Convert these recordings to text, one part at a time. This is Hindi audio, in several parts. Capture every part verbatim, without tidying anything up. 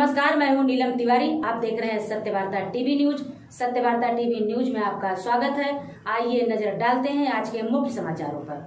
नमस्कार, मैं हूं नीलम तिवारी। आप देख रहे हैं Satyavarta TV news. Satyavarta TV news में आपका स्वागत है। आइए नजर डालते हैं आज के मुख्य समाचारों पर।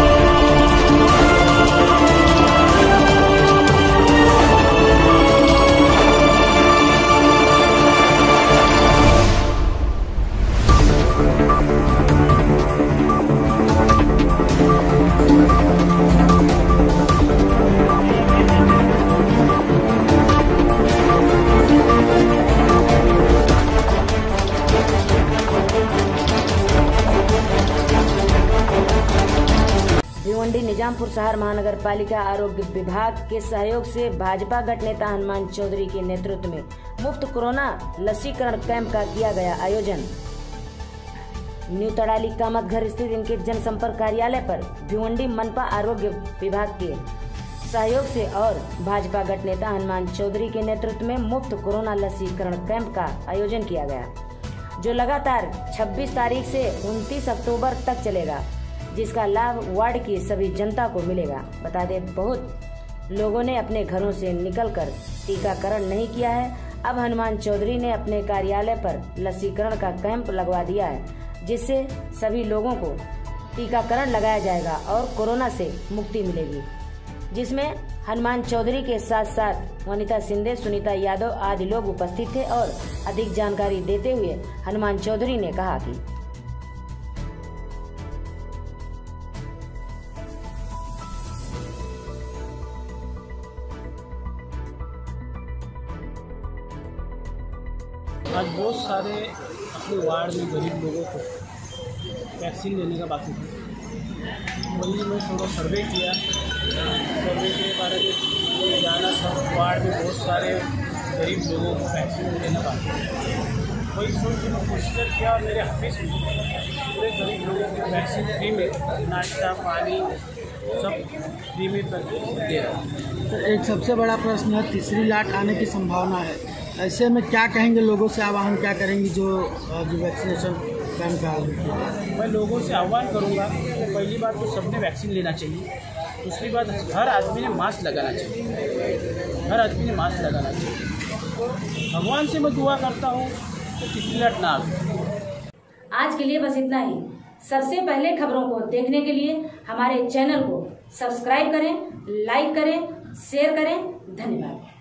भिवंडी निजामपुर शहर महानगर पालिका आरोग्य विभाग के सहयोग से भाजपा गठ नेता हनुमान चौधरी के नेतृत्व में मुफ्त कोरोना लसीकरण कैंप का किया गया आयोजन। न्यू तड़ाली कामत घर स्थित इनके जनसंपर्क कार्यालय पर भिवंडी मनपा आरोग्य विभाग के सहयोग से और भाजपा गठ नेता हनुमान चौधरी के नेतृत्व में मुफ्त कोरोना लसीकरण कैंप का आयोजन किया गया, जो लगातार छब्बीस तारीख से उनतीस अक्टूबर तक चलेगा, जिसका लाभ वार्ड की सभी जनता को मिलेगा। बता दें, बहुत लोगों ने अपने घरों से निकलकर टीकाकरण नहीं किया है। अब हनुमान चौधरी ने अपने कार्यालय पर लसीकरण का कैंप लगवा दिया है, जिससे सभी लोगों को टीकाकरण लगाया जाएगा और कोरोना से मुक्ति मिलेगी, जिसमें हनुमान चौधरी के साथ साथ वनिता सिंधे, सुनीता यादव आदि लोग उपस्थित थे। और अधिक जानकारी देते हुए हनुमान चौधरी ने कहा कि आज बहुत सारे अपने वार्ड में गरीब लोगों को वैक्सीन लेने का बाकी था। वही मैं थोड़ा सर्वे किया, सर्वे के बारे में जाना, सब वार्ड में बहुत सारे गरीब लोगों को वैक्सीन लेना बाकी था। वही सोच के मैं कोशिश किया और मेरे ऑफिस में पूरे गरीब लोगों को वैक्सीन फ्री में नाश्ता पानी सब फ्री में करके दे रहा हूँ। तो एक सबसे बड़ा प्रश्न है, तीसरी लाट आने की संभावना है, ऐसे में क्या कहेंगे लोगों से, आह्वान क्या करेंगी जो जो वैक्सीनेशन कैंप का? मैं लोगों से आह्वान करूंगा कि पहली बात तो सबने वैक्सीन लेना चाहिए। दूसरी बात, हर आदमी ने मास्क लगाना चाहिए, हर आदमी ने मास्क लगाना चाहिए। भगवान से मैं दुआ करता हूँ कि तीसरी लाट ना आए। आज के लिए बस इतना ही। सबसे पहले खबरों को देखने के लिए हमारे चैनल को सब्सक्राइब करें, लाइक करें, शेयर करें। धन्यवाद।